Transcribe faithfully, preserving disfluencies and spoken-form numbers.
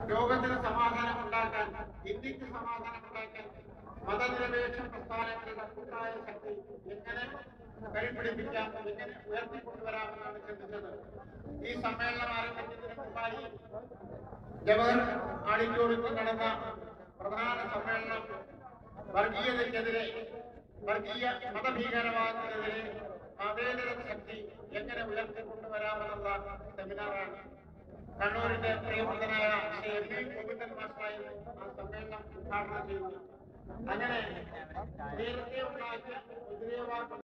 ലോകത്തിന് സമാധാനം ഉണ്ടാക്കാൻ, ഇന്ത്യക്ക് സമാധാനം ഉണ്ടാക്കാൻ മതനിരപേക്ഷ പ്രസ്ഥാനങ്ങളുടെ കൂട്ടായ ശക്തി എങ്ങനെ കൈപിടിപ്പിക്കാം, എങ്ങനെ ഉയർത്തിക്കൊണ്ടുവരാമെന്നാണ് ചിന്തിച്ചത്. ഈ സമ്മേളനം ആരംഭിക്കുന്നതിന് മുമ്പായി ജവഹർ ഓഡിറ്റോറിയത്തിൽ നടന്ന പ്രധാന സമ്മേളനം വർഗീയതയ്ക്കെതിരെ, വർഗീയ മതഭീകരവാദത്തിനെതിരെ മതേതര ശക്തി എങ്ങനെ ഉയർത്തിക്കൊണ്ടുവരാമെന്നുള്ള സെമിനാറാണ്. കണ്ണൂരിന്റെ പ്രിയപ്പെട്ടനായ ശ്രീ എം പി ഗോവിന്ദൻ മാസ്റ്ററായിരുന്നു ആ സമ്മേളനം ഉദ്ഘാടനം ചെയ്തത്. അങ്ങനെ നേരത്തെ ഉണ്ടാക്കിയ മുദ്രവാദം